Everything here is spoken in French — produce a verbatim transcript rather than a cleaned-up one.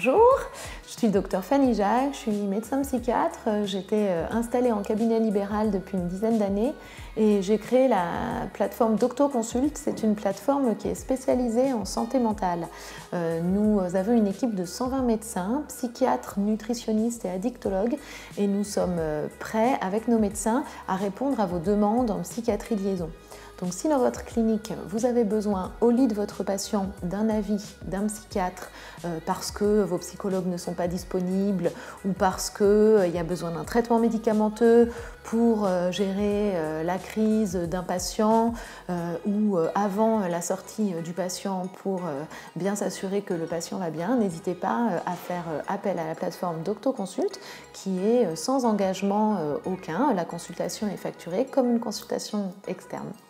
Bonjour, je suis le docteur Fanny Jacques, je suis médecin psychiatre. J'étais installée en cabinet libéral depuis une dizaine d'années et j'ai créé la plateforme DoctoConsult. C'est une plateforme qui est spécialisée en santé mentale. Nous avons une équipe de cent vingt médecins, psychiatres, nutritionnistes et addictologues et nous sommes prêts avec nos médecins à répondre à vos demandes en psychiatrie de liaison. Donc si dans votre clinique, vous avez besoin, au lit de votre patient, d'un avis d'un psychiatre euh, parce que vos psychologues ne sont pas disponibles ou parce qu'il euh, y a besoin d'un traitement médicamenteux pour euh, gérer euh, la crise d'un patient euh, ou euh, avant la sortie du patient pour euh, bien s'assurer que le patient va bien, n'hésitez pas euh, à faire euh, appel à la plateforme DoctoConsult qui est euh, sans engagement euh, aucun. La consultation est facturée comme une consultation externe.